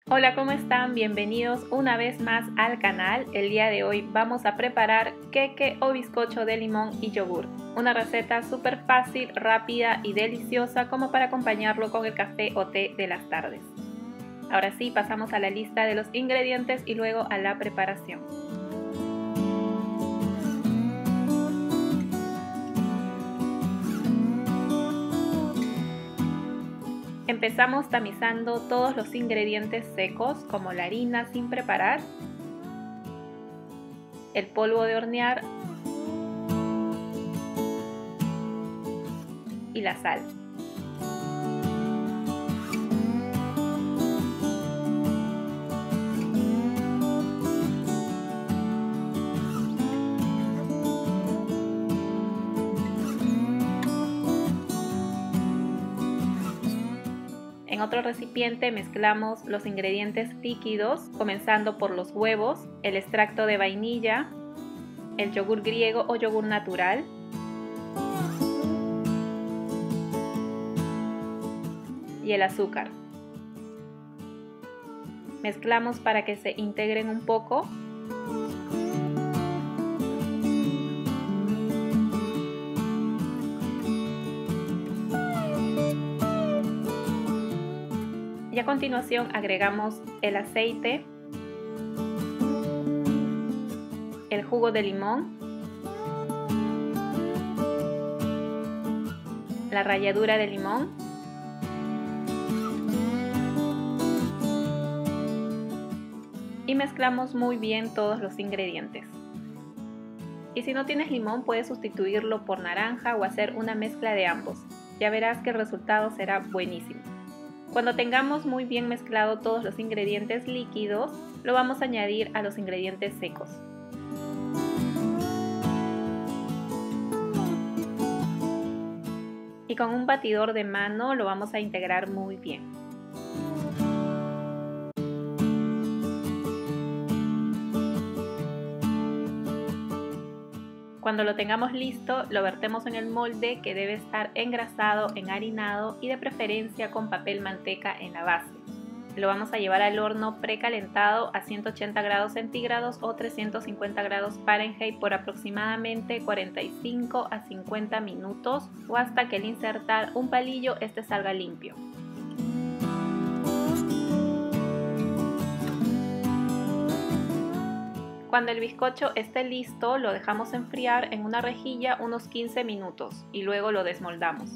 Hola, ¿cómo están? Bienvenidos una vez más al canal. El día de hoy vamos a preparar queque o bizcocho de limón y yogur. Una receta súper fácil, rápida y deliciosa como para acompañarlo con el café o té de las tardes. Ahora sí, pasamos a la lista de los ingredientes y luego a la preparación. Empezamos tamizando todos los ingredientes secos como la harina sin preparar, el polvo de hornear y la sal. En otro recipiente mezclamos los ingredientes líquidos, comenzando por los huevos, el extracto de vainilla, el yogur griego o yogur natural, y el azúcar. Mezclamos para que se integren un poco. Y a continuación agregamos el aceite, el jugo de limón, la ralladura de limón y mezclamos muy bien todos los ingredientes. Y si no tienes limón, puedes sustituirlo por naranja o hacer una mezcla de ambos. Ya verás que el resultado será buenísimo. Cuando tengamos muy bien mezclado todos los ingredientes líquidos, lo vamos a añadir a los ingredientes secos. Y con un batidor de mano lo vamos a integrar muy bien. Cuando lo tengamos listo, lo vertemos en el molde que debe estar engrasado, enharinado y de preferencia con papel manteca en la base. Lo vamos a llevar al horno precalentado a 180 grados centígrados o 350 grados Fahrenheit por aproximadamente 45 a 50 minutos o hasta que al insertar un palillo este salga limpio. Cuando el bizcocho esté listo, lo dejamos enfriar en una rejilla unos 15 minutos y luego lo desmoldamos.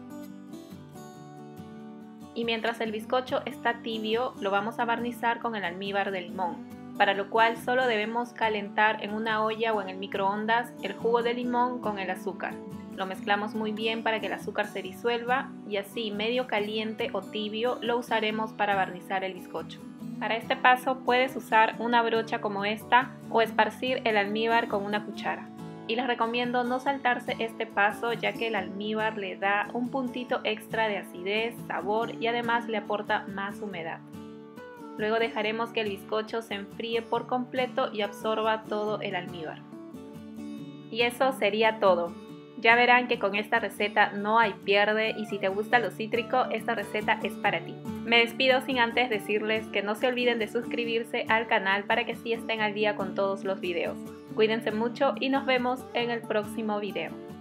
Y mientras el bizcocho está tibio, lo vamos a barnizar con el almíbar de limón, para lo cual solo debemos calentar en una olla o en el microondas el jugo de limón con el azúcar. Lo mezclamos muy bien para que el azúcar se disuelva y así medio caliente o tibio lo usaremos para barnizar el bizcocho. Para este paso puedes usar una brocha como esta o esparcir el almíbar con una cuchara. Y les recomiendo no saltarse este paso ya que el almíbar le da un puntito extra de acidez, sabor y además le aporta más humedad. Luego dejaremos que el bizcocho se enfríe por completo y absorba todo el almíbar. Y eso sería todo. Ya verán que con esta receta no hay pierde y si te gusta lo cítrico, esta receta es para ti. Me despido sin antes decirles que no se olviden de suscribirse al canal para que así estén al día con todos los videos. Cuídense mucho y nos vemos en el próximo video.